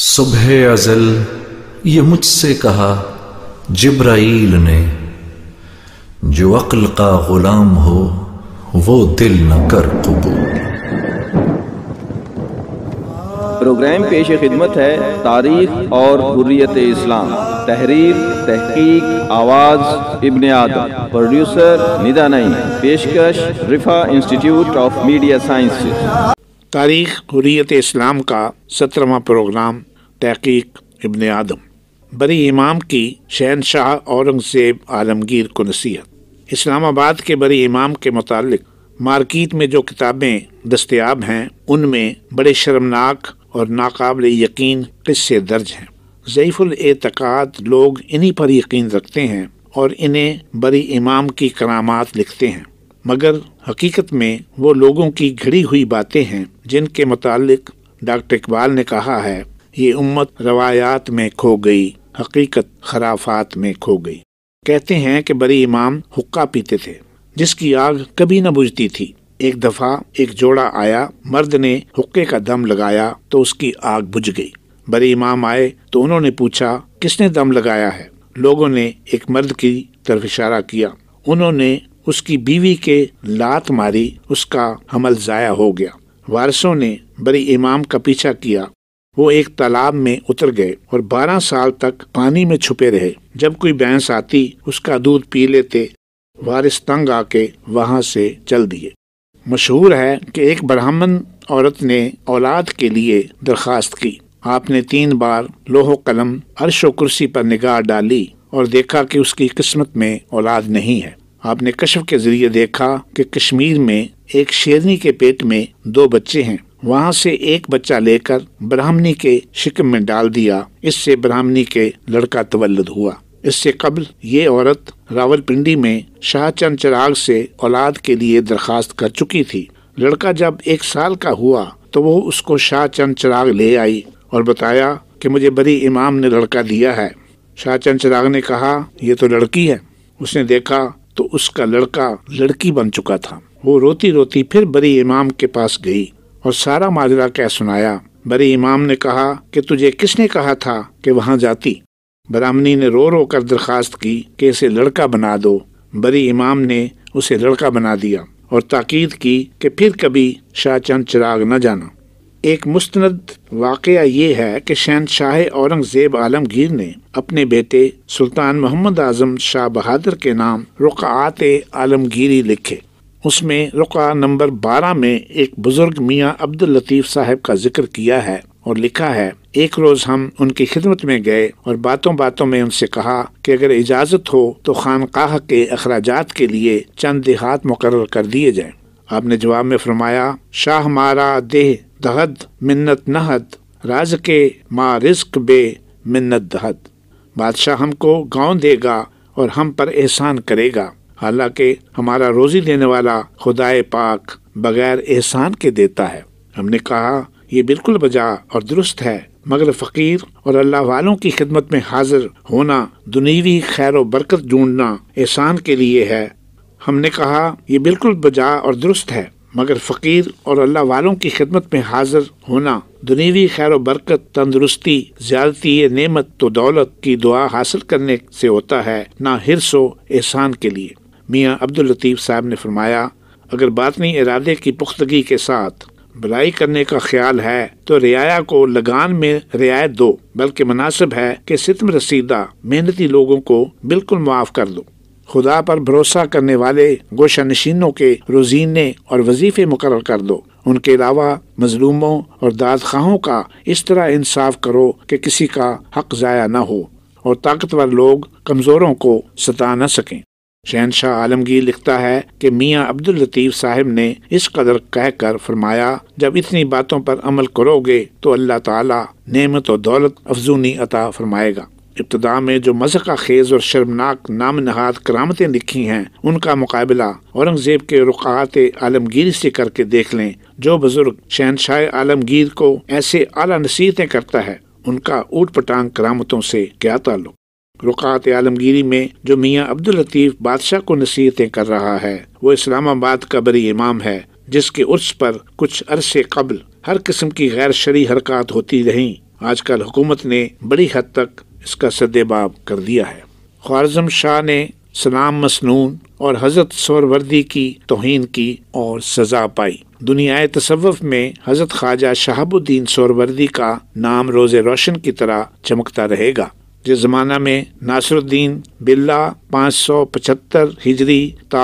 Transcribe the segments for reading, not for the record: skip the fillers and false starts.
صبح ازل یہ مجھ سے کہا جبرائیل نے، جو عقل کا غلام ہو وہ دل نہ کر قبول۔ پروگرام پیش خدمت ہے تاریخ اور حریت اسلام، تحریر تحقیق آواز ابن آدم، پروڈیوسر ندا نعیم، پیشکش Riphah institute of media sciences. تاریخ حریت اسلام کا 17واں پروگرام، تحقیق ابن آدم۔ بری امام کی شہنشاہ اورنگزیب عالمگیر کو نصیحت۔ اسلام آباد کے بری امام کے متعلق مارکیٹ میں جو کتابیں دستیاب ہیں ان میں بڑے شرمناک اور ناقابل یقین قصے درج ہیں۔ ضعیف الاعتقاد لوگ انہی پر یقین رکھتے ہیں اور انہیں بری امام کی کرامات لکھتے ہیں، مگر حقیقت میں وہ لوگوں کی گھڑی ہوئی باتیں ہیں جن کے متعلق ڈاکٹر اقبال نے کہا ہے، یہ امت روایات میں کھو گئی، حقیقت خرافات میں کھو گئی۔ کہتے ہیں کہ بری امام حقہ پیتے تھے جس کی آگ کبھی نہ بجھتی تھی۔ ایک دفعہ ایک جوڑا آیا، مرد نے حقے کا دم لگایا تو اس کی آگ بجھ گئی۔ بری امام آئے تو انہوں نے پوچھا، کس نے دم لگایا ہے؟ لوگوں نے ایک مرد کی طرف اشارہ کیا۔ انہوں نے اس کی بیوی کے لات ماری، اس کا حمل ضائع ہو گیا۔ وارثوں نے بری امام کا پیچھا کیا، وہ ایک تالاب میں اتر گئے اور 12 سال تک پانی میں چھپے رہے۔ جب کوئی بھینس آتی اس کا دودھ پی لیتے۔ وارث تنگ آ کے وہاں سے چل دیے۔ مشہور ہے کہ ایک برہمن عورت نے اولاد کے لیے درخواست کی۔ آپ نے 3 بار لوح و قلم، عرش و کرسی پر نگاہ ڈالی اور دیکھا کہ اس کی قسمت میں اولاد نہیں ہے۔ آپ نے کشف کے ذریعے دیکھا کہ کشمیر میں ایک شیرنی کے پیٹ میں 2 بچے ہیں۔ وہاں سے ایک بچہ لے کر برہمنی کے شکم میں ڈال دیا، اس سے برہمنی کے لڑکا تولد ہوا۔ اس سے قبل یہ عورت راولپنڈی میں شاہ چند چراغ سے اولاد کے لیے درخواست کر چکی تھی۔ لڑکا جب 1 سال کا ہوا تو وہ اس کو شاہ چند چراغ لے آئی اور بتایا کہ مجھے بری امام نے لڑکا دیا ہے۔ شاہ چند چراغ نے کہا، یہ تو لڑکی ہے۔ اس نے دیکھا تو اس کا لڑکا لڑکی بن چکا تھا۔ وہ روتی روتی پھر بری امام کے پاس گئی اور سارا ماجرا کہہ سنایا۔ بری امام نے کہا کہ تجھے کس نے کہا تھا کہ وہاں جاتی؟ برہمنی نے رو رو کر درخواست کی کہ اسے لڑکا بنا دو۔ بری امام نے اسے لڑکا بنا دیا اور تاکید کی کہ پھر کبھی شاہ چند چراغ نہ جانا۔ ایک مستند واقعہ یہ ہے کہ شہنشاہ اورنگزیب عالمگیر نے اپنے بیٹے سلطان محمد اعظم شاہ بہادر کے نام رقعات عالمگیری لکھے۔ اس میں رقعہ نمبر 12 میں ایک بزرگ میاں عبداللطیف صاحب کا ذکر کیا ہے اور لکھا ہے، ایک روز ہم ان کی خدمت میں گئے اور باتوں باتوں میں ان سے کہا کہ اگر اجازت ہو تو خانقاہ کے اخراجات کے لیے چند دیہات مقرر کر دیے جائیں۔ آپ نے جواب میں فرمایا، شاہ ہمارا دہ دہد منت نہد، راز کے ما رزق بے منت دہد۔ بادشاہ ہم کو گاؤں دے گا اور ہم پر احسان کرے گا، حالانکہ ہمارا روزی دینے والا خدائے پاک بغیر احسان کے دیتا ہے۔ ہم نے کہا، یہ بالکل بجا اور درست ہے، مگر فقیر اور اللہ والوں کی خدمت میں حاضر ہونا، دنیوی خیر و برکت ڈھونڈنا احسان کے لیے ہے۔ ہم نے کہا، یہ بالکل بجا اور درست ہے، مگر فقیر اور اللہ والوں کی خدمت میں حاضر ہونا، دنیوی خیر و برکت، تندرستی، زیادتی نعمت تو دولت کی دعا حاصل کرنے سے ہوتا ہے، نہ حرص و احسان کے لیے۔ میاں عبداللطیف صاحب نے فرمایا، اگر باطنی ارادے کی پختگی کے ساتھ بھلائی کرنے کا خیال ہے تو رعایا کو لگان میں رعایت دو، بلکہ مناسب ہے کہ ستم رسیدہ محنتی لوگوں کو بالکل معاف کر دو۔ خدا پر بھروسہ کرنے والے گوشہ نشینوں کے روزینے اور وظیفے مقرر کر دو۔ ان کے علاوہ مظلوموں اور داد خواہوں کا اس طرح انصاف کرو کہ کسی کا حق ضائع نہ ہو اور طاقتور لوگ کمزوروں کو ستا نہ سکیں۔ شہنشاہ عالمگیر لکھتا ہے کہ میاں عبداللطیف صاحب نے اس قدر کہہ کر فرمایا، جب اتنی باتوں پر عمل کرو گے تو اللہ تعالیٰ نعمت و دولت افزونی عطا فرمائے گا۔ ابتدا میں جو مضحکہ خیز اور شرمناک نام نہاد کرامتیں لکھی ہیں، ان کا مقابلہ اورنگزیب کے رقعات عالمگیری سے کر کے دیکھ لیں۔ جو بزرگ شہنشاہ عالمگیر کو ایسے اعلیٰ نصیحتیں کرتا ہے، ان کا اوٹ پٹانگ کرامتوں سے کیا تعلق؟ رقعات عالمگیری میں جو میاں عبداللطیف بادشاہ کو نصیحتیں کر رہا ہے، وہ اسلام آباد کا بری امام ہے، جس کے عرس پر کچھ عرصے قبل ہر قسم کی غیر شرعی حرکات ہوتی رہیں۔ آج کل حکومت نے بڑی حد تک اس کا سدباب کر دیا ہے۔ خوارزم شاہ نے سلام مسنون اور حضرت سہروردی کی توہین کی اور سزا پائی۔ دنیائے تصوف میں حضرت خواجہ شہاب الدین سہروردی کا نام روز روشن کی طرح چمکتا رہے گا۔ جس زمانہ میں ناصر الدین باللہ 575 ہجری تا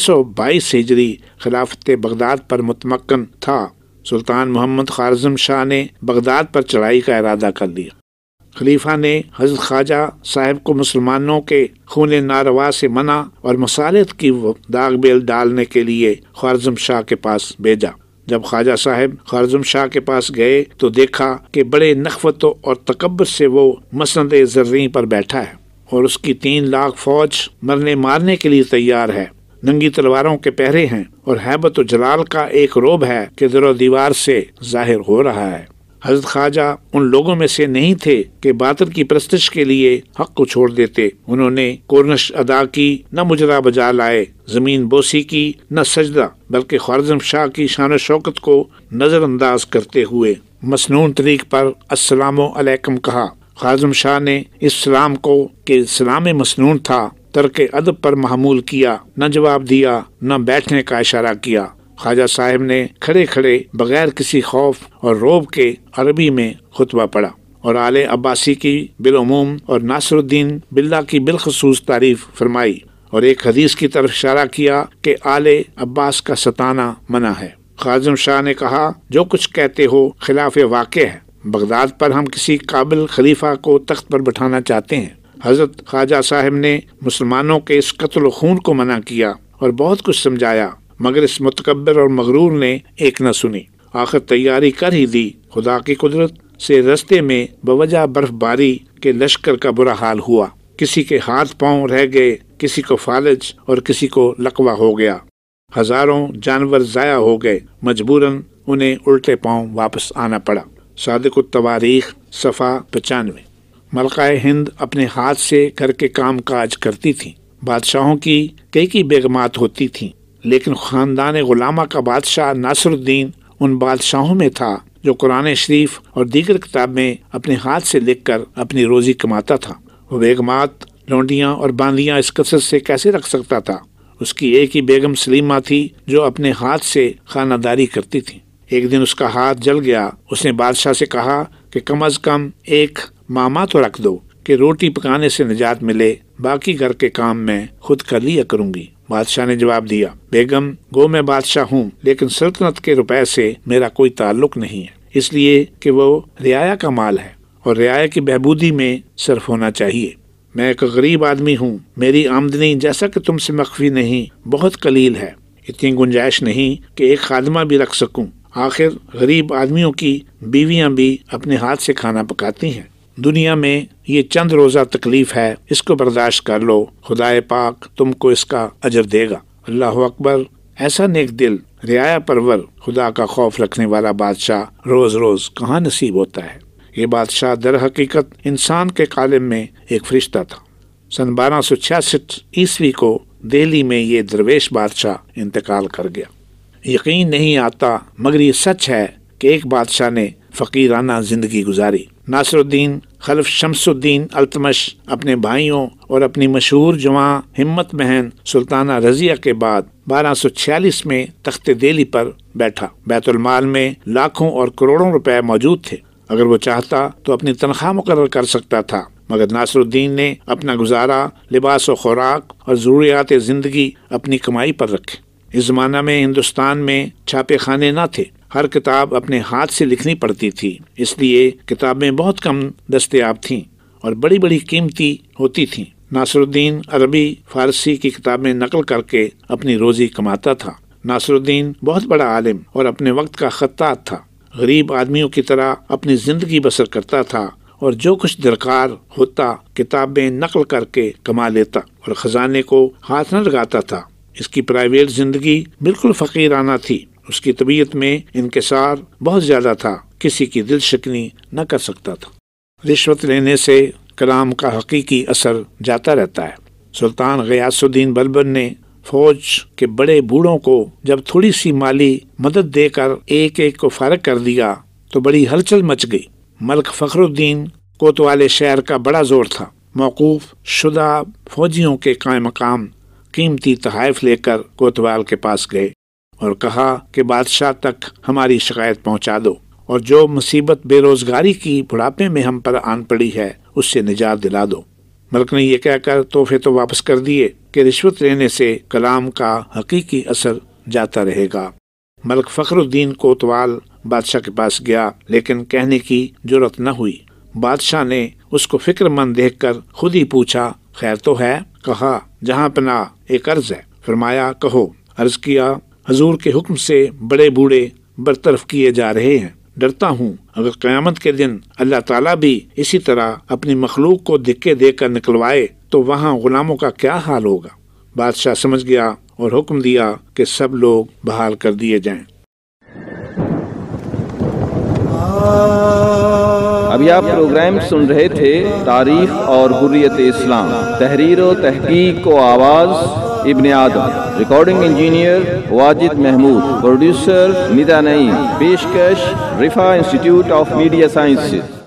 622 ہجری خلافت بغداد پر متمکن تھا، سلطان محمد خوارزم شاہ نے بغداد پر چڑھائی کا ارادہ کر لیا۔ خلیفہ نے حضرت خواجہ صاحب کو مسلمانوں کے خون ناروا سے منع اور مصالحت کی داغ بیل ڈالنے کے لیے خوارزم شاہ کے پاس بھیجا۔ جب خواجہ صاحب خوارزم شاہ کے پاس گئے تو دیکھا کہ بڑے نخوت اور تکبر سے وہ مسند زریں پر بیٹھا ہے اور اس کی 3 لاکھ فوج مرنے مارنے کے لیے تیار ہے، ننگی تلواروں کے پہرے ہیں اور ہیبت و جلال کا ایک روب ہے کہ در و دیوار سے ظاہر ہو رہا ہے۔ حضرت خواجہ ان لوگوں میں سے نہیں تھے کہ باطل کی پرستش کے لیے حق کو چھوڑ دیتے۔ انہوں نے کورنش ادا کی، نہ مجرا بجا لائے، زمین بوسی کی، نہ سجدہ، بلکہ خوارزم شاہ کی شان و شوکت کو نظر انداز کرتے ہوئے مسنون طریق پر السلام علیکم کہا۔ خوارزم شاہ نے اس سلام کو کہ سلام مسنون تھا ترک ادب پر محمول کیا، نہ جواب دیا، نہ بیٹھنے کا اشارہ کیا۔ خواجہ صاحب نے کھڑے کھڑے بغیر کسی خوف اور روب کے عربی میں خطبہ پڑھا اور آل عباسی کی بالعموم اور ناصر الدین باللہ کی بالخصوص تعریف فرمائی اور ایک حدیث کی طرف اشارہ کیا کہ آل عباس کا ستانا منع ہے۔ خوارزم شاہ نے کہا، جو کچھ کہتے ہو خلاف واقع ہے۔ بغداد پر ہم کسی قابل خلیفہ کو تخت پر بٹھانا چاہتے ہیں۔ حضرت خواجہ صاحب نے مسلمانوں کے اس قتل و خون کو منع کیا اور بہت کچھ سمجھایا، مگر اس متکبر اور مغرور نے ایک نہ سنی۔ آخر تیاری کر ہی دی۔ خدا کی قدرت سے رستے میں بوجہ برف باری کے لشکر کا برا حال ہوا۔ کسی کے ہاتھ پاؤں رہ گئے، کسی کو فالج اور کسی کو لقوہ ہو گیا۔ ہزاروں جانور ضائع ہو گئے، مجبوراً انہیں الٹے پاؤں واپس آنا پڑا۔ صادق التواریخ صفحہ 95۔ ملکہ ہند اپنے ہاتھ سے گھر کے کام کاج کرتی تھیں۔ بادشاہوں کی کئی بیگمات ہوتی تھیں، لیکن خاندان غلامہ کا بادشاہ ناصر الدین ان بادشاہوں میں تھا جو قرآن شریف اور دیگر کتابیں اپنے ہاتھ سے لکھ کر اپنی روزی کماتا تھا۔ وہ بیگمات، لونڈیاں اور باندیاں اس کثرت سے کیسے رکھ سکتا تھا؟ اس کی ایک ہی بیگم سلیمہ تھی جو اپنے ہاتھ سے خانہ داری کرتی تھی۔ ایک دن اس کا ہاتھ جل گیا۔ اس نے بادشاہ سے کہا کہ کم از کم ایک ماما تو رکھ دو کہ روٹی پکانے سے نجات ملے، باقی گھر کے کام میں خود کر لیا کروں گی۔ بادشاہ نے جواب دیا، بیگم گو میں بادشاہ ہوں، لیکن سلطنت کے روپے سے میرا کوئی تعلق نہیں ہے، اس لیے کہ وہ رعایا کا مال ہے اور رعایا کی بہبودی میں صرف ہونا چاہیے۔ میں ایک غریب آدمی ہوں، میری آمدنی جیسا کہ تم سے مخفی نہیں بہت قلیل ہے، اتنی گنجائش نہیں کہ ایک خادمہ بھی رکھ سکوں۔ آخر غریب آدمیوں کی بیویاں بھی اپنے ہاتھ سے کھانا پکاتی ہیں۔ دنیا میں یہ چند روزہ تکلیف ہے، اس کو برداشت کر لو، خدائے پاک تم کو اس کا اجر دے گا۔ اللہ اکبر۔ ایسا نیک دل، رعایا پرور، خدا کا خوف رکھنے والا بادشاہ روز روز کہاں نصیب ہوتا ہے۔ یہ بادشاہ در حقیقت انسان کے قالب میں ایک فرشتہ تھا۔ سن 1266 عیسوی کو دہلی میں یہ درویش بادشاہ انتقال کر گیا۔ یقین نہیں آتا، مگر یہ سچ ہے کہ ایک بادشاہ نے فقیرانہ زندگی گزاری۔ ناصر الدین خلف شمس الدین التمش اپنے بھائیوں اور اپنی مشہور جواں ہمت بہن سلطانہ رضیہ کے بعد 1246 میں تخت دہلی پر بیٹھا۔ بیت المال میں لاکھوں اور کروڑوں روپے موجود تھے۔ اگر وہ چاہتا تو اپنی تنخواہ مقرر کر سکتا تھا، مگر ناصر الدین نے اپنا گزارا لباس و خوراک اور ضروریات زندگی اپنی کمائی پر رکھے۔ اس زمانہ میں ہندوستان میں چھاپے خانے نہ تھے، ہر کتاب اپنے ہاتھ سے لکھنی پڑتی تھی، اس لیے کتابیں بہت کم دستیاب تھیں اور بڑی بڑی قیمتی ہوتی تھیں۔ ناصر الدین عربی فارسی کی کتابیں نقل کر کے اپنی روزی کماتا تھا۔ ناصر الدین بہت بڑا عالم اور اپنے وقت کا خطاط تھا۔ غریب آدمیوں کی طرح اپنی زندگی بسر کرتا تھا اور جو کچھ درکار ہوتا کتابیں نقل کر کے کما لیتا اور خزانے کو ہاتھ نہ لگاتا تھا۔ اس کی پرائیویٹ زندگی بالکل فقیرانہ تھی۔ اس کی طبیعت میں انکسار بہت زیادہ تھا، کسی کی دل شکنی نہ کر سکتا تھا۔ رشوت لینے سے کلام کا حقیقی اثر جاتا رہتا ہے۔ سلطان غیاث الدین بلبن نے فوج کے بڑے بوڑھوں کو جب تھوڑی سی مالی مدد دے کر ایک ایک کو فارغ کر دیا تو بڑی ہلچل مچ گئی۔ ملک فخر الدین کوتوال شہر کا بڑا زور تھا۔ موقوف شدہ فوجیوں کے قائم مقام قیمتی تحائف لے کر کوتوال کے پاس گئے اور کہا کہ بادشاہ تک ہماری شکایت پہنچا دو اور جو مصیبت بے روزگاری کی بڑھاپے میں ہم پر آن پڑی ہے اس سے نجات دلا دو۔ ملک نے یہ کہہ کر تحفے تو واپس کر دیے کہ رشوت لینے سے کلام کا حقیقی اثر جاتا رہے گا۔ ملک فخر الدین کوتوال بادشاہ کے پاس گیا لیکن کہنے کی جرت نہ ہوئی۔ بادشاہ نے اس کو فکر مند دیکھ کر خود ہی پوچھا، خیر تو ہے؟ کہا، جہاں پناہ ایک عرض ہے۔ فرمایا، کہو۔ عرض کیا، حضور کے حکم سے بڑے بوڑھے برطرف کیے جا رہے ہیں، ڈرتا ہوں اگر قیامت کے دن اللہ تعالیٰ بھی اسی طرح اپنی مخلوق کو دھکے دے کر نکلوائے تو وہاں غلاموں کا کیا حال ہوگا۔ بادشاہ سمجھ گیا اور حکم دیا کہ سب لوگ بحال کر دیے جائیں۔ ابھی آپ پروگرام سن رہے تھے تاریخ اور حریت اسلام، تحریر و تحقیق و آواز ابن آدم، recording engineer Wajid Mahmood, producer Nida Naeem, پیشکش Riphah institute of media sciences.